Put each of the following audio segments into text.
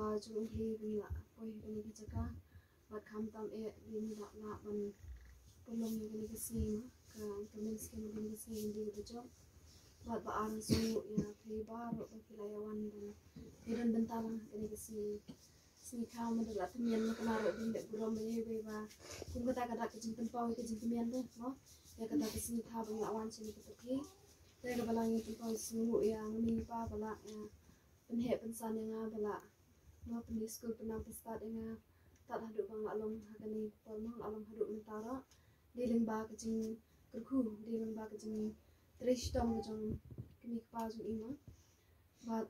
chung hi bin la poi bin ki chaka bat kham tam e bin la la ban pelong ni bin ki si ka men skin bin ki si di de job bat ba an su ya thei ba ro ki la yawan dan bentang bin ki si kham de la tmian na kana ro bin de burom ni be ba kum kata kata ki jing tempau ki jing tmian de no ya kata ki si tha bin awan sin ki ki te ka balang ni tempau su ya ni pa bala pen he pen san yang bala no pen di school pen nang start yang tak hadu bang along hagani formang along hadu mentara di lengba ke jing kerku di lengba ke jing trish dom jong kini pa jong ima but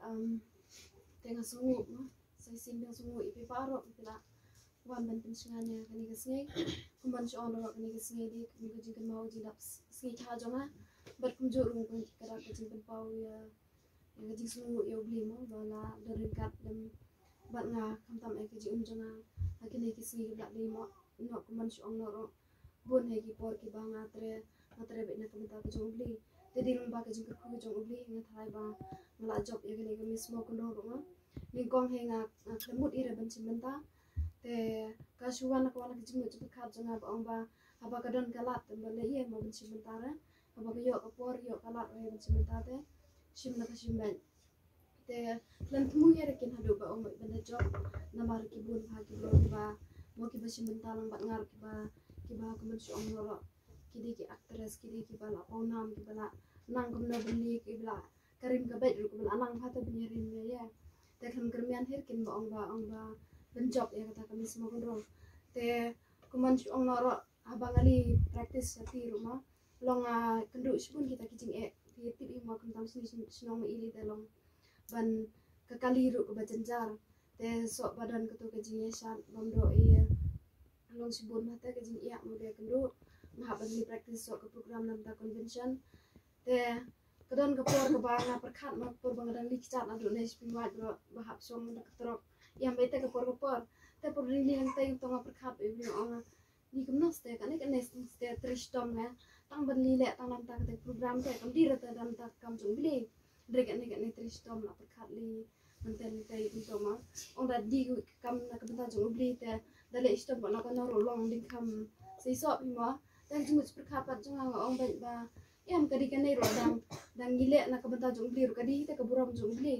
tengah sungu no sai sim yang sungu ipi paro pila wan ben pensingannya kani ke sngai kumban sho ono kani ke sngai di kani ke jing mau ji dap sngai tha jonga ber kumjur rung kun kara ke jing pau ya yang ke sungu yo bli mo bala dari kat dem bat nga kam tam e ke ji jonga akini ke sngai ke bli mo no kumban sho ono ro bon he ki por ki banga tre be na kumta ke jong bli jadi lomba ke jing ku jong bli nga thai ba ngala job ya kani ke mismo kuno ro ma ningkong he nga klemut ire ben simenta te kasuan ko na kijingo chu khat janga ba ong ba aba kadon kalat te bale ye mo ben simenta ra aba ko yo por yo kalat he ben simenta te sim na ka sim ben te lan tumu ye kin hadu ba ong ben job na mar ki bun ba ki ba mo ki ba simenta lang ba ngar ki ba ko ben su ong ro ki di ki actress ki di ki ba la onam ki ba la nang kum na beli ki ba karim ka bet ru ko anang pha te benyerin ye te kan kermian her kin ba ong ba ben job ya kata kami semua kontrol te kuman ong noro abang ali practice ti rumah long kendu pun kita kijing ti ti ma kun tam sini sinong ma ili te long ban kekali ru ke bajenjar te sok badan ketu kijing san bondo iya long sibun mate kijing iya mode kendu ngah ban li practice sok ke program nam ta convention te kedon ke por ke banga perkhat ma por bang dan li kicat adu ne spin wat bro bahap som nak trok yang bete ke por te por ri yang tay tonga perkhat e ni ong ni kumnos te kan ne ste tristom ne tang ban li le tang nam ta ke program te kam dir ta dam ta kam jung bili drek ne tristom la perkhat li manten tay to ma ong da di kam na ke ta jung bili te da le stom ba na ka no long ding kam sei so pi ma dan jung perkhat pat jung ong ba yang kadi kan ro dan gile na ka benta jung bli ro kadi te ka buram jung bli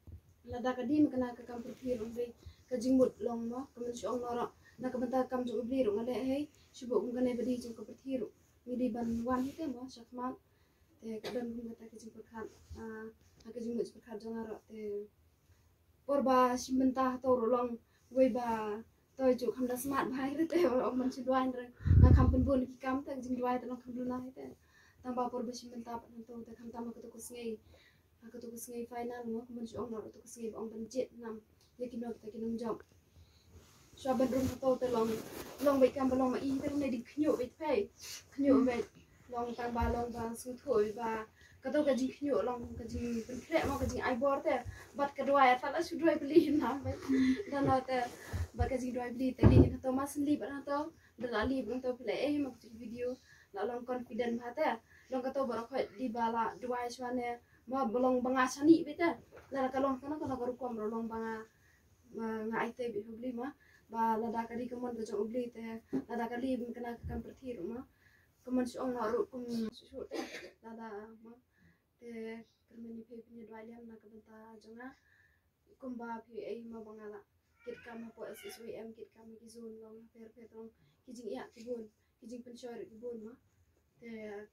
la da kadi makana ka kam perthir bli ka jingbut long ma ka men song nora na ka benta kam jung bli ro ngale hei subo kum kan bedi jung ka perthir mi di ban wan te ma sakma te ka dan kum kata ka jing perkhat ka jing mut perkhat jong ro te porba simbenta to ro long we ba toy ju kham da smart bhai re te ong man si dwain re na kam pen bon ki kam te jing dwai te long kham lu na te tambah por besi mentap untuk tekan tambah ketuk sengai final mo kemen si ong nor ketuk sengai ong benjit nam yakin nok ta kinung job so ben rum to te long be kam long ma i te ne di knyo be pay knyo be long tambah long ba su thoi ba ketuk ka jing knyo long ka jing ben kre mo ka jing ai bor te bat ka dwai ta la su dwai beli nam be dan te bat ka jing dwai beli te li to mas li ba to da li bung to play mo video la long confident ba te long kato barang khoi di bala dua iswane ma bolong banga sani beta la kalong kana kana karu kom rolong banga nga ite bi hubli ma ba la da kadi kamon ga jong ubli te la da kali bin kana kan perthir ma kamon si ong na ru kum su te la da ma te kermeni pe punya dua liam na kabenta jonga kumba pi ai ma bangala kit kam po SSWM kit kam ki zon long per long kijing ya kibun kijing pensyar kibun ma te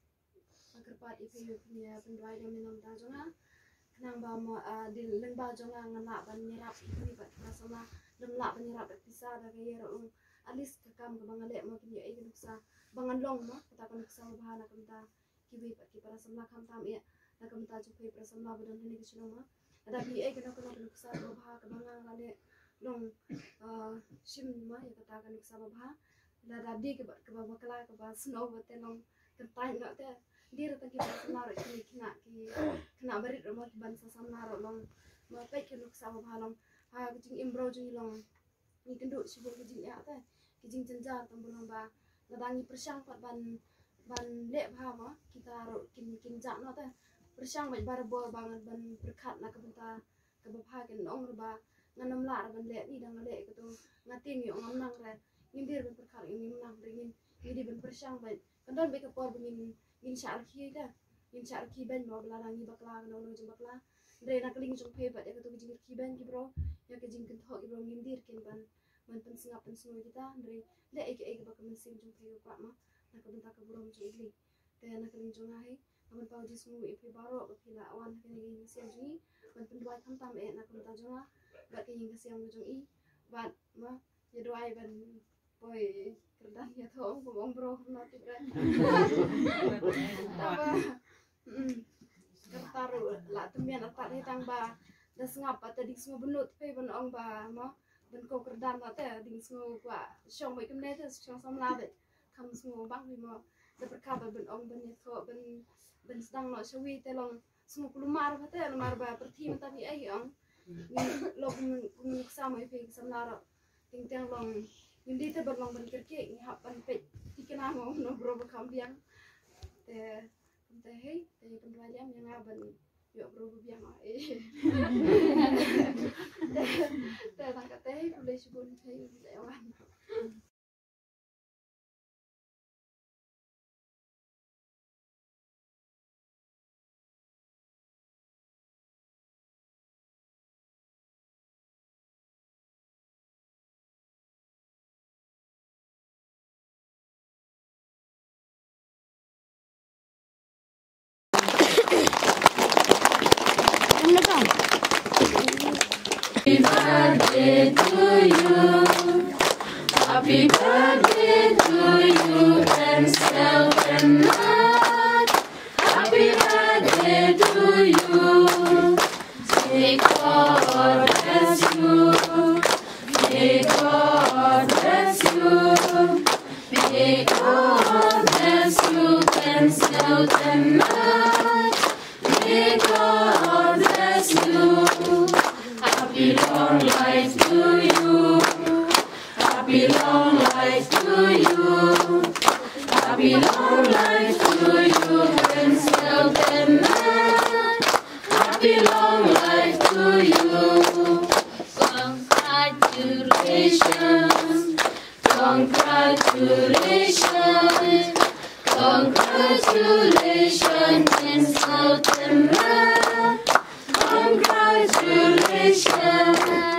agar pat ipu punya penduai yang minum ta jonga nang ba mo di leng ba jonga ngala ban nyerap ni ba rasana lem la ban nyerap pisa da ga yero alis ka kam ga bangale mo ki ai ga nuksa bangan long mo kata kan nuksa bahana kamta kiwi pa ki para samla kam tam ya na kamta ju pe para samla badan ni ki chuloma ada bi ai ga nuksa baha ka bangang ngale long sim ma ya kata kan nuksa baha la da di ke ba bakla ke ba snow ba te long kentai no te dir ta ki ba ro ki kena berit ro ki ban sa ro long ma pe ki nuksa baha long ha jing imbro jing long ni kendu sibo ki jing ya te ki jing jenjar tambulong ba ladangi persang pat ban le bha ma kita ro kin jak no te persang ba bar bo bang ban berkat na ka benta ka ba kin ong ba nganam lar ban le ni dang le ko to ngatin yo ngam nang re ngindir ban perkar ini menang ringin ini ban persang ban kandan be ka por bingin ngin syar ki da ngin syar ki ban mo bla ngi bakla no no jum bakla re na kling jong pe ba ya ka to jingir ki ban ki bro ya ka jing kan tho ki bro ngindir kin ban man pen singap pen sunu kita re le ek ba ka men sing jong pe ko ma na ka ben ta ka bro jong igli te na kling jong hai aman pau ji sunu e pe baro ba pila awan ka ni siam ji man pen dua tham tam e na ka ta jong ba ka yin ka siam jong i ba ma ya doai ban boy kerdan ya thong ko bong bro na ti kan apa kertaru la temian atat ni tang ba das ngapa tadi semua benut pe ban ong ba ma ben ko kerdan ma te ding semua kwa shong mai kemne te shong sam la be kam semua bang ni mo de perkaba ben ong ben ya tho ben sedang no shawi te long semua kulumar ba te lumar ba perti mata ni ai ong lo kun sama pe sam la ro ting tang long hindi te berlong ban kerke ni hapan pe tikena mo no bro ba kam biang te hei te penrajam yang aban yo bro ba biang te tangkat te boleh subun te lewan Happy birthday to you. Happy birthday to you and Sel and Matt. Happy birthday to you. May God bless you. May God bless you. May God bless you and Sel and Matt. May God bless you. Happy long life to you. Happy long life to you. Happy long life to you, Prince Elton. Happy long life to you. Congratulations. Congratulations. Congratulations, Prince Elton. Congratulations.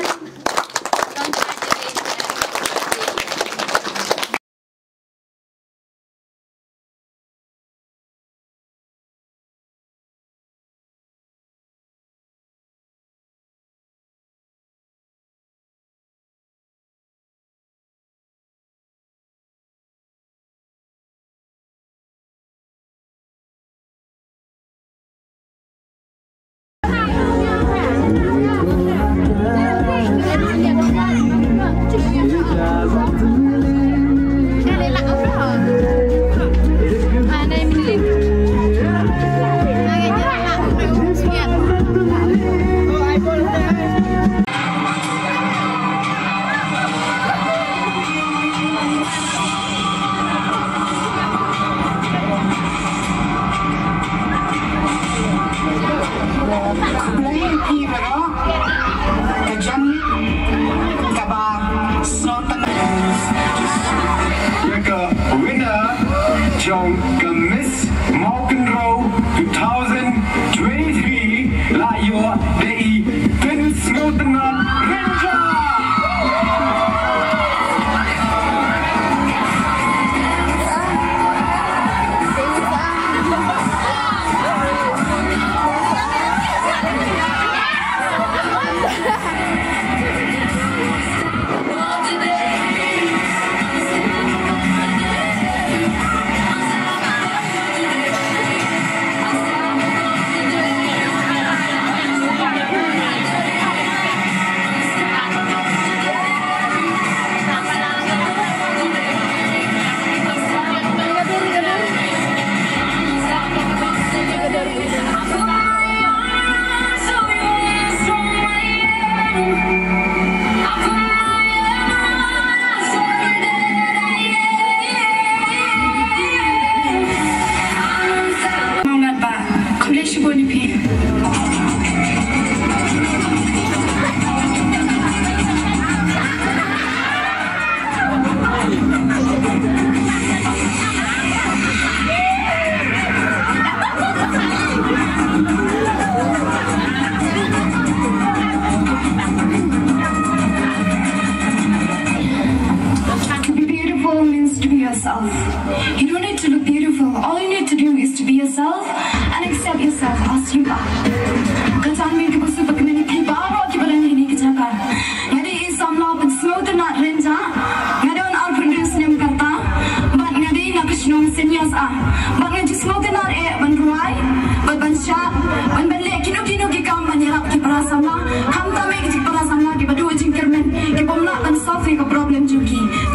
Miss Malkin Row 2023 layo dei Prince Elton Ranger. yourself. You don't need to look beautiful. All you need to do is to be yourself and accept yourself as you are. Katan mi kibu super community baro kibalan ini kejakan. Jadi isam la pun smooth na renja. Ngadon al produce nem kata. But ngadi na kishnong senyas ah. But ngadi smooth na ban ruai. But ban sha. Ban balik kino kikam menyerap ki parasama. Ham tamai ki parasama ki badu jingkermen. Ki bomla ban solve ka problem juki.